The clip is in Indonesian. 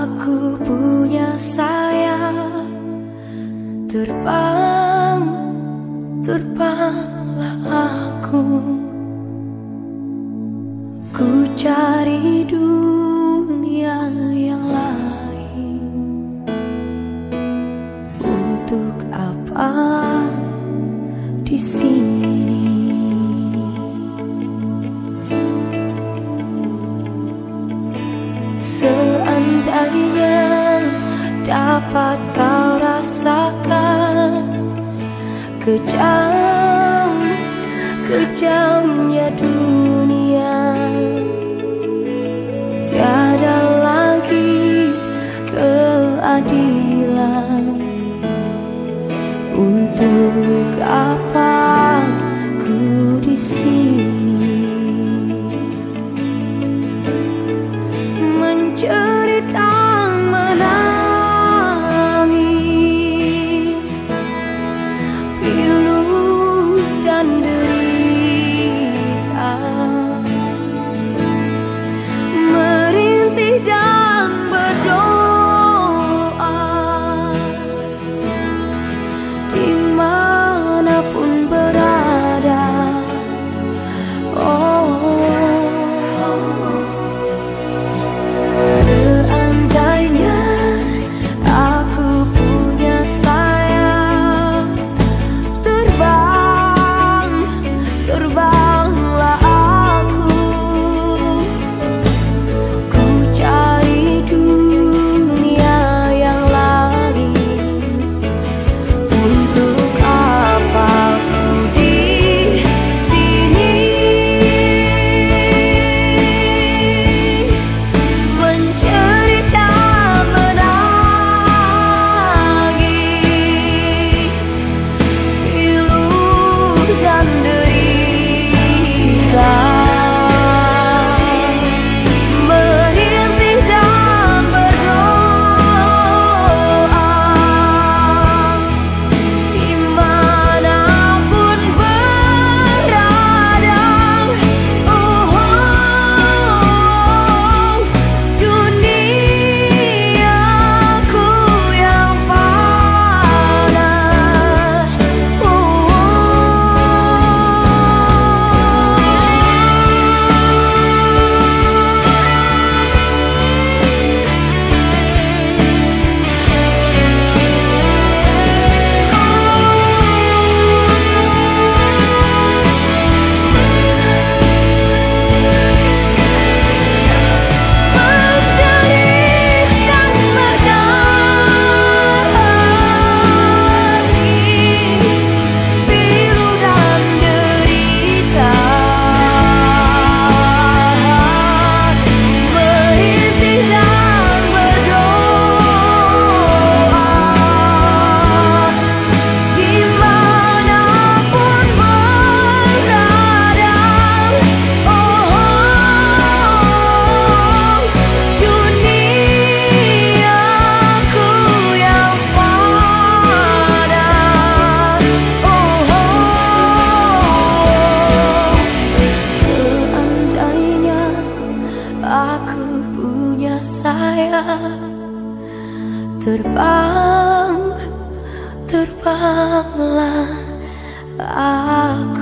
aku punya sayap, terbang, terbanglah aku. Ku cari dunia yang lain. Untuk apa di sini? Seandainya dapat kau rasakan kejam, kejamnya dunia, tiada lagi keadilan. Untuk apa ku di sini mencerita, menangis, pilu dan derita, merintih dan berdoa, dimanapun berada. Seandainya aku punya sayap, terbang, terbanglah aku. Ku cari dunia yang lain. Untuk apa ku di sini mencerita, menangis, pilu dan derita, merintih dan berdoa, dimanapun berada. Oh, duniaku yang fana. Menjerit dan menangis, pilu dan derita, merintih dan berdoa, dimanapun berada. Oh, duniaku yang fana. Seandainya aku punya sayap, terbang, terbanglah aku.